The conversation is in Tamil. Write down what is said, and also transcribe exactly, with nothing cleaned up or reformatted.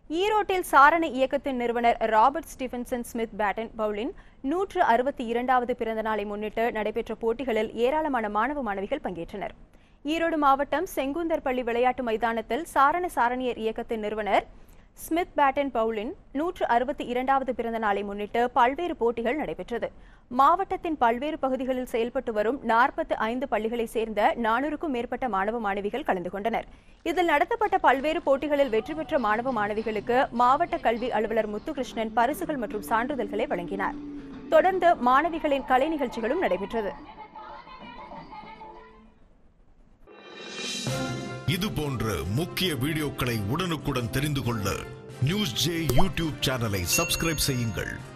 ஈரோட்டில் சாரண இயக்கத்தின் நிறுவனர் ராபர்ட் ஸ்டீபன்சன் ஸ்மித் பேட்டன் பவுலின் நூற்று அறுபத்தி இரண்டாவது பிறந்த நாளை முன்னிட்டு நடைபெற்ற போட்டிகளில் ஏராளமான மாணவ மாணவிகள் பங்கேற்றனர். ஈரோடு மாவட்டம் செங்குந்தர் பள்ளி விளையாட்டு மைதானத்தில் சாரண சாரணியர் இயக்கத்தின் நிறுவனர் ஸ்மித் பேட்டன் பவுலின் நூற்று அறுபத்தி இரண்டாவது பிறந்த நாளை முன்னிட்டு பல்வேறு போட்டிகள் நடைபெற்றது. மாவட்டத்தின் பல்வேறு பகுதிகளில் செயல்பட்டு வரும் நாற்பத்தி ஐந்து பள்ளிகளைச் சேர்ந்த நானூறுக்கும் மேற்பட்ட மாணவ மாணவிகள் கலந்து கொண்டனர். இதில் நடத்தப்பட்ட பல்வேறு போட்டிகளில் வெற்றி பெற்ற மாணவ மாணவிகளுக்கு மாவட்ட கல்வி அலுவலர் முத்துகிருஷ்ணன் பரிசுகள் மற்றும் சான்றிதழ்களை வழங்கினார். தொடர்ந்து மாணவிகளின் கலை நிகழ்ச்சிகளும் நடைபெற்றது. இது போன்ற முக்கிய வீடியோக்களை உடனுக்குடன் தெரிந்து கொள்ள நியூஸ் ஜே யூடியூப் சேனலை சப்ஸ்கிரைப் செய்யுங்கள்.